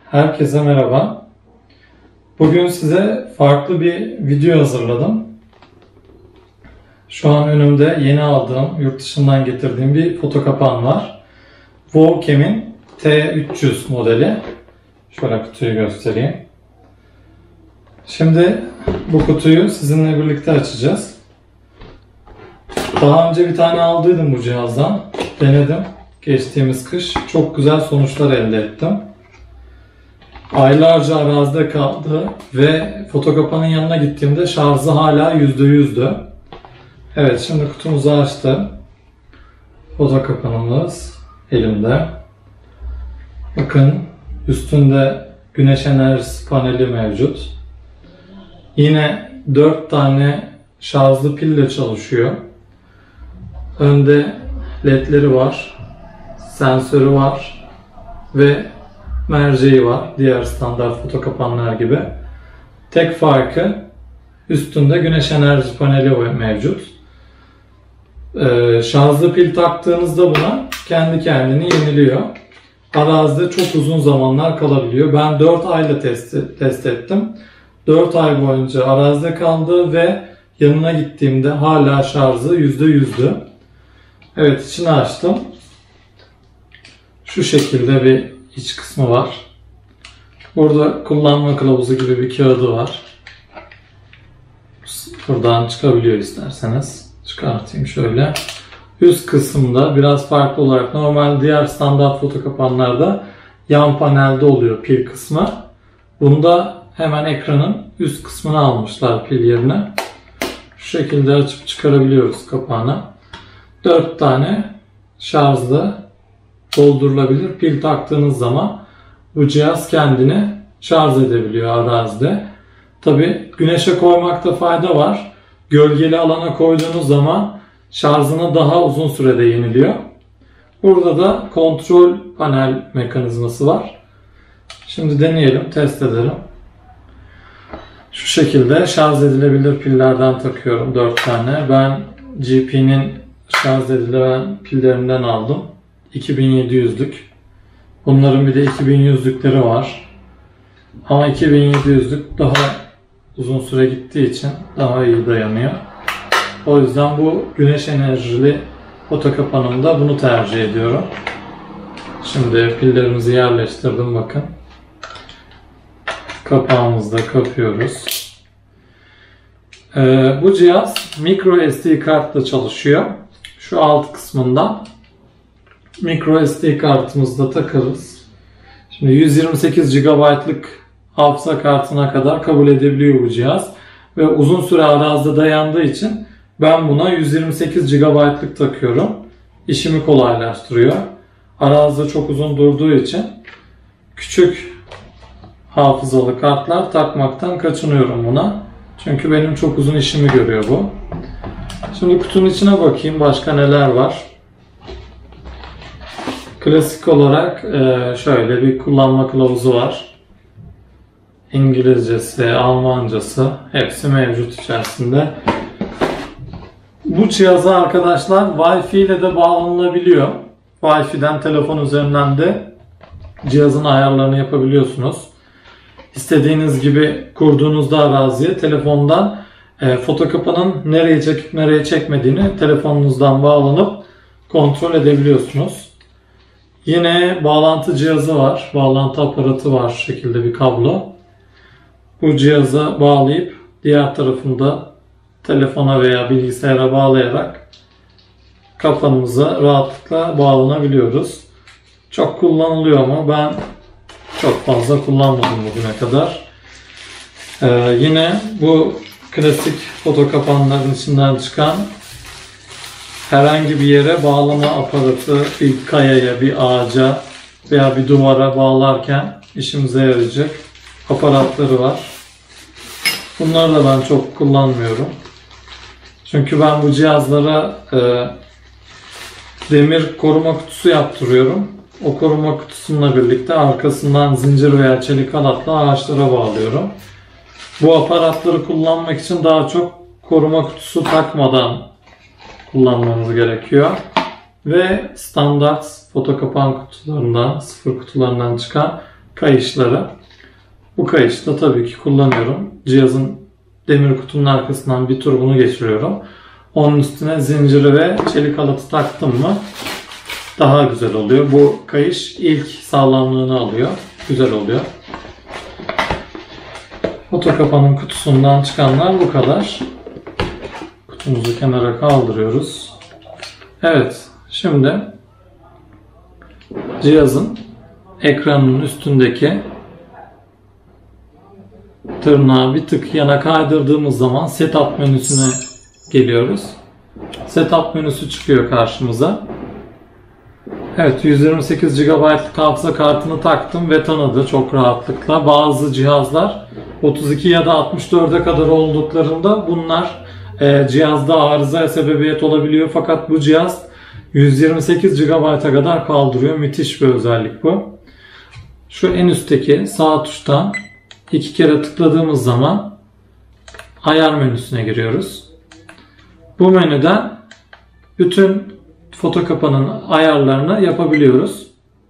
Herkese merhaba. Bugün size farklı bir video hazırladım. Şu an önümde yeni aldığım, yurt dışından getirdiğim bir foto kapağım var. Wowcam'in T300 modeli. Şöyle kutuyu göstereyim. Şimdi bu kutuyu sizinle birlikte açacağız. Daha önce bir tane aldıydım bu cihazdan. Denedim. Geçtiğimiz kış çok güzel sonuçlar elde ettim. Aylarca arazide kaldı ve fotokapağın yanına gittiğimde şarjı hala %100'dü. Evet, şimdi kutumuzu açtım. Fotokapağımız elimde. Bakın, üstünde güneş enerjisi paneli mevcut. Yine 4 tane şarjlı pille çalışıyor. Önde ledleri var, sensörü var ve merceği var. Diğer standart fotokapanlar gibi. Tek farkı üstünde güneş enerji paneli mevcut. Şarjlı pil taktığınızda buna kendi kendini yeniliyor. Arazide çok uzun zamanlar kalabiliyor. Ben 4 ayla test ettim. 4 ay boyunca arazide kaldı ve yanına gittiğimde hala şarjı %100'dü. Evet, içini açtım. Şu şekilde bir iç kısmı var. Burada kullanma kılavuzu gibi bir kağıdı var. Buradan çıkabiliyor isterseniz. Çıkartayım şöyle. Üst kısımda biraz farklı olarak normal diğer standart fotokapanlarda yan panelde oluyor pil kısmı. Bunda hemen ekranın üst kısmını almışlar pil yerine. Şu şekilde açıp çıkarabiliyoruz kapağını. 4 tane şarjlı doldurulabilir pil taktığınız zaman bu cihaz kendini şarj edebiliyor arazide. Tabi güneşe koymakta fayda var. Gölgeli alana koyduğunuz zaman şarjını daha uzun sürede yeniliyor. Burada da kontrol panel mekanizması var. Şimdi deneyelim, test edelim. Şu şekilde şarj edilebilir pillerden takıyorum 4 tane. Ben GP'nin şarj edilen pillerinden aldım. 2700'lük. Bunların bir de 2100'lükleri var. Ama 2700'lük daha uzun süre gittiği için daha iyi dayanıyor. O yüzden bu güneş enerjili fotokapanımda bunu tercih ediyorum. Şimdi pillerimizi yerleştirdim, bakın. Kapağımızı da kapıyoruz. Bu cihaz micro SD kartla çalışıyor. Şu alt kısmında micro SD kartımızı da takarız. Şimdi 128 GB'lık hafıza kartına kadar kabul edebiliyor bu cihaz. Ve uzun süre arazide dayandığı için ben buna 128 GB'lık takıyorum. İşimi kolaylaştırıyor. Arazide çok uzun durduğu için küçük hafızalı kartlar takmaktan kaçınıyorum buna. Çünkü benim çok uzun işimi görüyor bu. Şimdi kutunun içine bakayım başka neler var. Klasik olarak şöyle bir kullanma kılavuzu var. İngilizcesi, Almancası hepsi mevcut içerisinde. Bu cihaza arkadaşlar Wi-Fi ile de bağlanılabiliyor. Wi-Fi'den telefon üzerinden de cihazın ayarlarını yapabiliyorsunuz. İstediğiniz gibi kurduğunuzda araziye telefondan fotokapanın nereye çekip nereye çekmediğini telefonunuzdan bağlanıp kontrol edebiliyorsunuz. Yine bağlantı cihazı var. Bağlantı aparatı var, şu şekilde bir kablo. Bu cihaza bağlayıp diğer tarafında telefona veya bilgisayara bağlayarak kapanımıza rahatlıkla bağlanabiliyoruz. Çok kullanılıyor ama ben çok fazla kullanmadım bugüne kadar. Yine bu klasik fotokapanların içinden çıkan herhangi bir yere bağlama aparatı, bir kayaya, bir ağaca veya bir duvara bağlarken işimize yarayacak aparatları var. Bunları da ben çok kullanmıyorum. Çünkü ben bu cihazlara demir koruma kutusu yaptırıyorum. O koruma kutusunla birlikte arkasından zincir veya çelik halatla ağaçlara bağlıyorum. Bu aparatları kullanmak için daha çok koruma kutusu takmadan kullanmanız gerekiyor. Ve standart fotokapan kutularından, sıfır kutularından çıkan kayışları. Bu kayışı da tabii ki kullanıyorum. Cihazın demir kutunun arkasından bir tur bunu geçiriyorum. Onun üstüne zinciri ve çelik halatı taktım mı daha güzel oluyor. Bu kayış ilk sağlamlığını alıyor. Güzel oluyor. Foto kapanın kutusundan çıkanlar bu kadar. Kutumuzu kenara kaldırıyoruz. Evet, şimdi cihazın ekranının üstündeki tırnağı bir tık yana kaydırdığımız zaman Setup menüsüne geliyoruz. Setup menüsü çıkıyor karşımıza. Evet, 128 GB'lık hafıza kartını taktım ve tanıdı çok rahatlıkla. Bazı cihazlar 32 ya da 64'e kadar olduklarında bunlar cihazda arızaya sebebiyet olabiliyor. Fakat bu cihaz 128 GB'a kadar kaldırıyor. Müthiş bir özellik bu. Şu en üstteki sağ tuştan 2 kere tıkladığımız zaman ayar menüsüne giriyoruz. Bu menüden bütün foto kapanın ayarlarını yapabiliyoruz.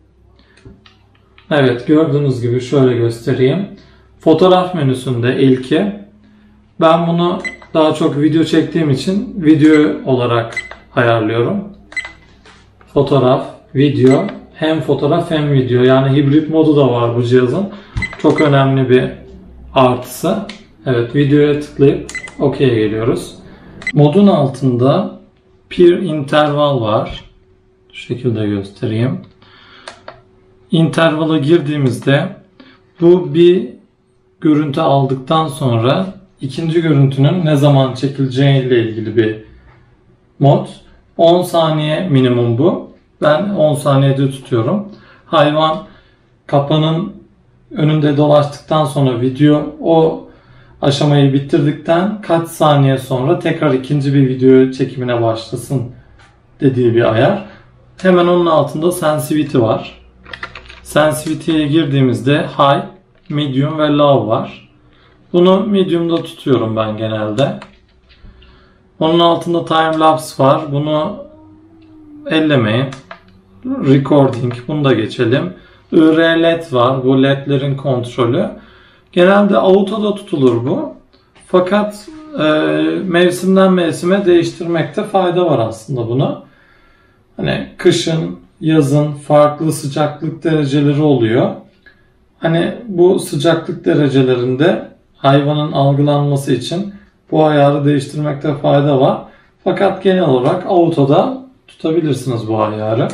Evet, gördüğünüz gibi şöyle göstereyim. Fotoğraf menüsünde ilki. Ben bunu daha çok video çektiğim için video olarak ayarlıyorum. Fotoğraf, video, hem fotoğraf hem video. Yani hibrit modu da var bu cihazın. Çok önemli bir artısı. Evet, videoya tıklayıp OK'ye geliyoruz. Modun altında Peer Interval var. Şu şekilde göstereyim. Interval'a girdiğimizde bu bir görüntü aldıktan sonra ikinci görüntünün ne zaman çekileceği ile ilgili bir mod. 10 saniye minimum bu. Ben 10 saniyede tutuyorum. Hayvan kapanın önünde dolaştıktan sonra video o aşamayı bitirdikten kaç saniye sonra tekrar ikinci bir video çekimine başlasın dediği bir ayar. Hemen onun altında Sensitivity var. Sensitivity'ye girdiğimizde High, Medium ve Low var. Bunu Medium'da tutuyorum ben genelde. Onun altında Time Lapse var. Bunu ellemeyin. Recording, bunu da geçelim. LED var. Bu LED'lerin kontrolü. Genelde auto'da tutulur bu. Fakat mevsimden mevsime değiştirmekte fayda var aslında bunu. Hani kışın, yazın farklı sıcaklık dereceleri oluyor. Hani bu sıcaklık derecelerinde hayvanın algılanması için bu ayarı değiştirmekte fayda var. Fakat genel olarak auto'da tutabilirsiniz bu ayarı.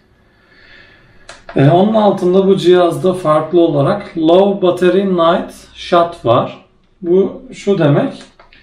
Onun altında bu cihazda farklı olarak Low Battery Night Shot var. Bu şu demek,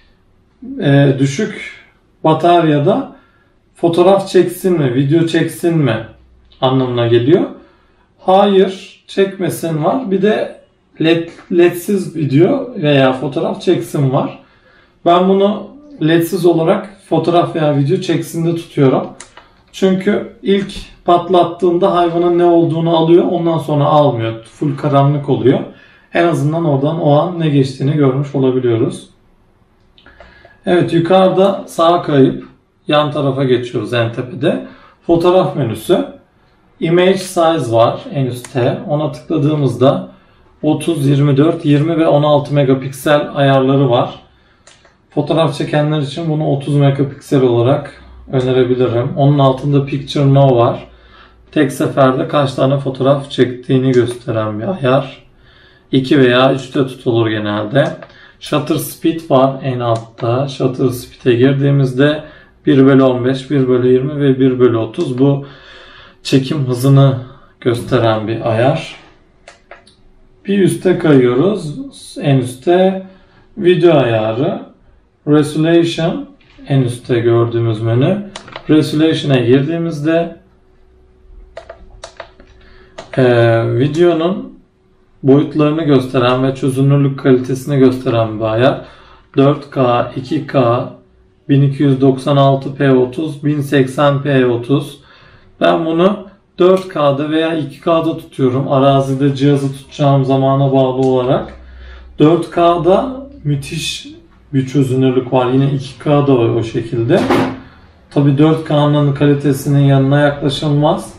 düşük bataryada fotoğraf çeksin mi, video çeksin mi anlamına geliyor. Hayır, çekmesin var. Bir de LED'siz video veya fotoğraf çeksin var. Ben bunu LED'siz olarak fotoğraf veya video çeksin de tutuyorum. Çünkü ilk patlattığında hayvanın ne olduğunu alıyor, ondan sonra almıyor. Full karanlık oluyor. En azından oradan o an ne geçtiğini görmüş olabiliyoruz. Evet, yukarıda sağa kayıp yan tarafa geçiyoruz en tepede. Fotoğraf menüsü. Image Size var en üstte. Ona tıkladığımızda 30, 24, 20 ve 16 megapiksel ayarları var. Fotoğraf çekenler için bunu 30 megapiksel olarak önerebilirim. Onun altında Picture No var. Tek seferde kaç tane fotoğraf çektiğini gösteren bir ayar. 2 veya 3'te tutulur genelde. Shutter Speed var en altta. Shutter Speed'e girdiğimizde 1/15, 1/20 ve 1/30 bu çekim hızını gösteren bir ayar. Bir üste kayıyoruz. En üstte video ayarı. Resolution en üstte gördüğümüz menü. Resolution'a girdiğimizde videonun boyutlarını gösteren ve çözünürlük kalitesini gösteren bir ayar. 4K, 2K, 1296p30, 1080p30. Ben bunu 4K'da veya 2K'da tutuyorum. Arazide cihazı tutacağım zamana bağlı olarak. 4K'da müthiş bir çözünürlük var. Yine 2K'da o şekilde. Tabi 4K'nın kalitesinin yanına yaklaşılmaz.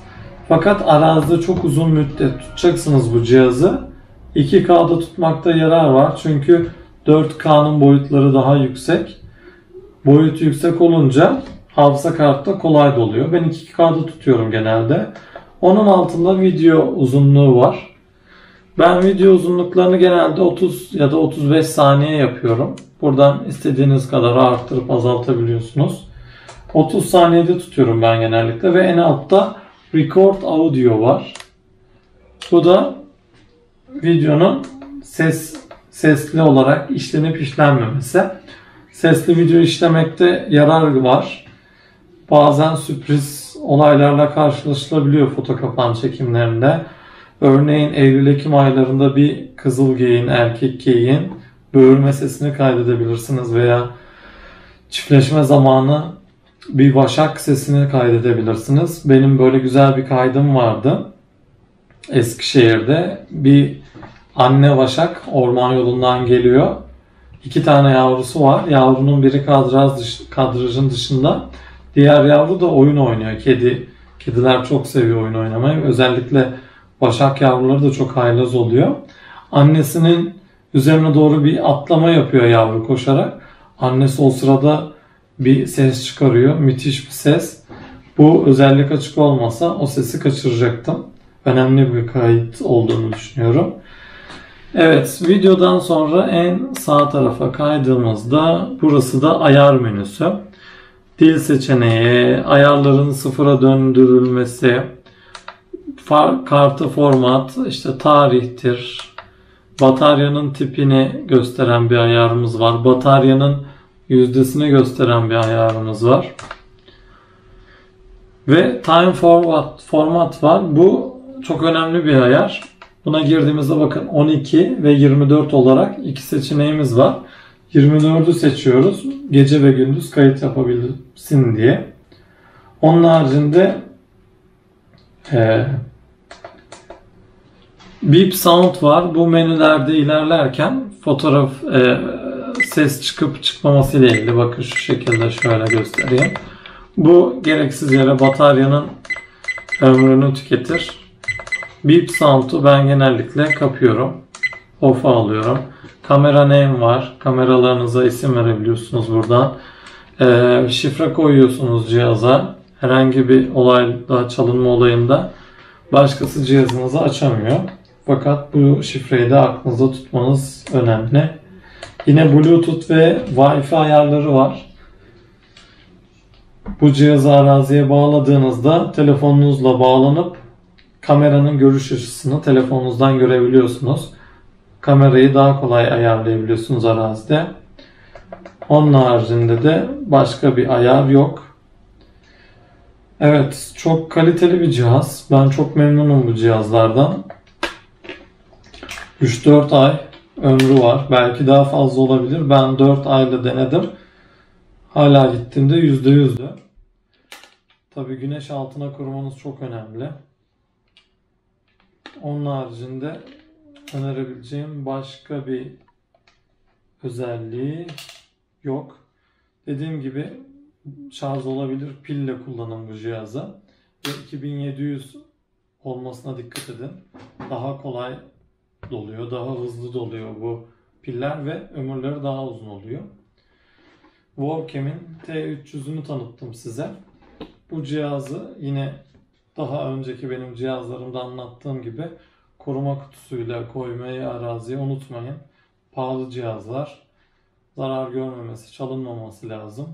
Fakat arazide çok uzun müddet tutacaksınız bu cihazı. 2K'da tutmakta yarar var. Çünkü 4K'nın boyutları daha yüksek. Boyut yüksek olunca hafıza kartı da kolay doluyor. Ben 2K'da tutuyorum genelde. Onun altında video uzunluğu var. Ben video uzunluklarını genelde 30 ya da 35 saniye yapıyorum. Buradan istediğiniz kadar arttırıp azaltabiliyorsunuz. 30 saniyede tutuyorum ben genellikle ve en altta Record Audio var. Bu da videonun sesli olarak işlenip işlenmemesi. Sesli video işlemekte yarar var. Bazen sürpriz olaylarla karşılaşılabiliyor foto kapan çekimlerinde. Örneğin Eylül-Ekim aylarında bir kızıl geyin, erkek geyin böğürme sesini kaydedebilirsiniz veya çiftleşme zamanı bir vaşak sesini kaydedebilirsiniz. Benim böyle güzel bir kaydım vardı. Eskişehir'de bir anne vaşak orman yolundan geliyor. 2 tane yavrusu var. Yavrunun biri kadrajın dışında. Diğer yavru da oyun oynuyor. Kediler çok seviyor oyun oynamayı. Özellikle vaşak yavruları da çok haylaz oluyor. Annesinin üzerine doğru bir atlama yapıyor yavru koşarak. Annesi o sırada bir ses çıkarıyor. Müthiş bir ses. Bu özellik açık olmasa o sesi kaçıracaktım. Önemli bir kayıt olduğunu düşünüyorum. Evet, videodan sonra en sağ tarafa kaydığımızda burası da ayar menüsü. Dil seçeneği, ayarların sıfıra döndürülmesi, kartı format, işte tarihtir, bataryanın tipini gösteren bir ayarımız var. Bataryanın yüzdesini gösteren bir ayarımız var. Ve time format var. Bu çok önemli bir ayar. Buna girdiğimizde bakın 12 ve 24 olarak iki seçeneğimiz var. 24'ü seçiyoruz. Gece ve gündüz kayıt yapabilsin diye. Onun haricinde Beep Sound var. Bu menülerde ilerlerken fotoğraf ses çıkıp çıkmaması ile ilgili. Bakın şu şekilde şöyle göstereyim. Bu gereksiz yere bataryanın ömrünü tüketir. Beep Sound'u ben genellikle kapıyorum. Off'a alıyorum. Kamera name var. Kameralarınıza isim verebiliyorsunuz buradan. Şifre koyuyorsunuz cihaza. Herhangi bir olayda, çalınma olayında başkası cihazınızı açamıyor. Fakat bu şifreyi de aklınızda tutmanız önemli. Yine Bluetooth ve Wi-Fi ayarları var. Bu cihazı araziye bağladığınızda telefonunuzla bağlanıp kameranın görüş açısını telefonunuzdan görebiliyorsunuz. Kamerayı daha kolay ayarlayabiliyorsunuz arazide. Onun haricinde de başka bir ayar yok. Evet, çok kaliteli bir cihaz. Ben çok memnunum bu cihazlardan. 3-4 ay ömrü var. Belki daha fazla olabilir. Ben 4 ayla denedim. Hala gittiğimde %100'dü. Tabii güneş altına korumanız çok önemli. Onun haricinde önerebileceğim başka bir özelliği yok. Dediğim gibi şarj olabilir pille kullanın bu cihazı. Ve 2700 olmasına dikkat edin. Daha kolay doluyor, daha hızlı doluyor bu piller ve ömürleri daha uzun oluyor. Wavecam'in T300'ünü tanıttım size. Bu cihazı yine daha önceki benim cihazlarımda anlattığım gibi koruma kutusuyla koymayı araziye unutmayın. Pahalı cihazlar, zarar görmemesi, çalınmaması lazım.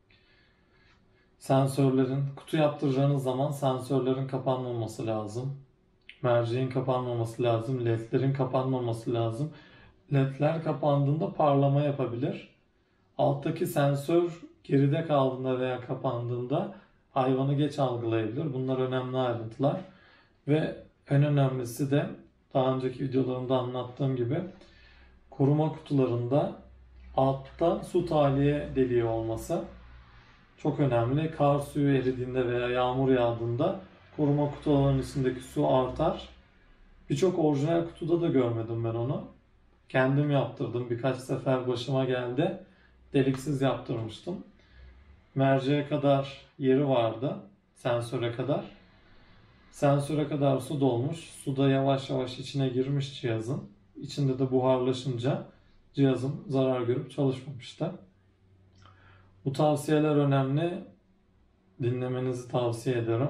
Kutu yaptıracağınız zaman sensörlerin kapanmaması lazım. Merceğin kapanmaması lazım. LED'lerin kapanmaması lazım. LED'ler kapandığında parlama yapabilir. Alttaki sensör geride kaldığında veya kapandığında hayvanı geç algılayabilir. Bunlar önemli ayrıntılar. Ve en önemlisi de daha önceki videolarımda anlattığım gibi koruma kutularında altta su tahliye deliği olması çok önemli. Kar suyu eridiğinde veya yağmur yağdığında koruma kutularının içindeki su artar. Birçok orijinal kutuda da görmedim ben onu. Kendim yaptırdım. Birkaç sefer başıma geldi. Deliksiz yaptırmıştım. Merceğe kadar yeri vardı. Sensöre kadar. Sensöre kadar su dolmuş. Su da yavaş yavaş içine girmiş cihazın. İçinde de buharlaşınca cihazım zarar görüp çalışmamıştı. Bu tavsiyeler önemli. Dinlemenizi tavsiye ederim.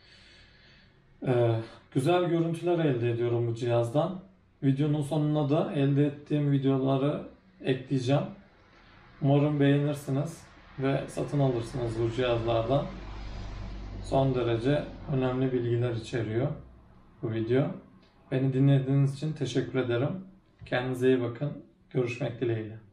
Güzel görüntüler elde ediyorum bu cihazdan. Videonun sonuna da elde ettiğim videoları ekleyeceğim. Umarım beğenirsiniz ve satın alırsınız bu cihazlardan. Son derece önemli bilgiler içeriyor bu video. Beni dinlediğiniz için teşekkür ederim. Kendinize iyi bakın. Görüşmek dileğiyle.